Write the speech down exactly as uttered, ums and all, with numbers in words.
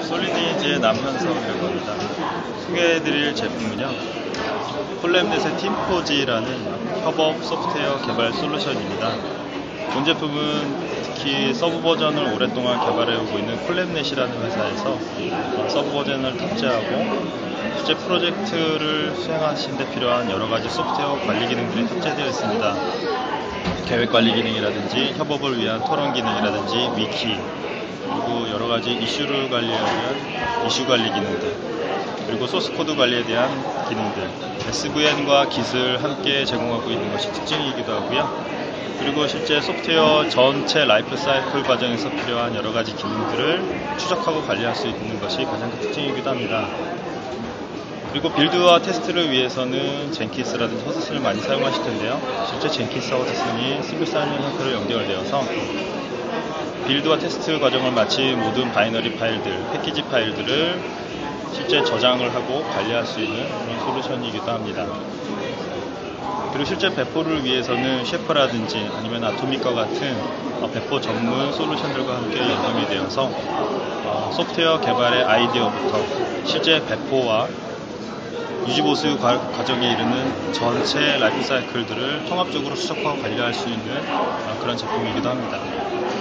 솔리니지의 남현석이라고 합니다. 소개해드릴 제품은요, 콜랩넷의 팀포지라는 협업 소프트웨어 개발 솔루션입니다. 본 제품은 특히 서브 버전을 오랫동안 개발해오고 있는 콜랩넷이라는 회사에서 서브 버전을 탑재하고 실제 프로젝트를 수행하시는 데 필요한 여러가지 소프트웨어 관리 기능들이 탑재되어 있습니다. 계획 관리 기능이라든지 협업을 위한 토론 기능이라든지 위키, 그리고 여러가지 이슈를 관리하기 위한 이슈 관리 기능들, 그리고 소스 코드 관리에 대한 기능들, 에스브이엔과 깃을 함께 제공하고 있는 것이 특징이기도 하고요. 그리고 실제 소프트웨어 전체 라이프 사이클 과정에서 필요한 여러가지 기능들을 추적하고 관리할 수 있는 것이 가장 큰 특징이기도 합니다. 그리고 빌드와 테스트를 위해서는 젠킨스라든지 허드슨을 많이 사용하실 텐데요. 실제 젠킨스와 허드슨이 싱글 사인인 형태로 연결되어서 빌드와 테스트 과정을 마친 모든 바이너리 파일들, 패키지 파일들을 실제 저장을 하고 관리할 수 있는 그런 솔루션이기도 합니다. 그리고 실제 배포를 위해서는 셰퍼라든지 아니면 아토믹과 같은 배포 전문 솔루션들과 함께 연동이 되어서 소프트웨어 개발의 아이디어부터 실제 배포와 유지보수 과정에 이르는 전체 라이프 사이클들을 통합적으로 수적하고 관리할 수 있는 그런 제품이기도 합니다.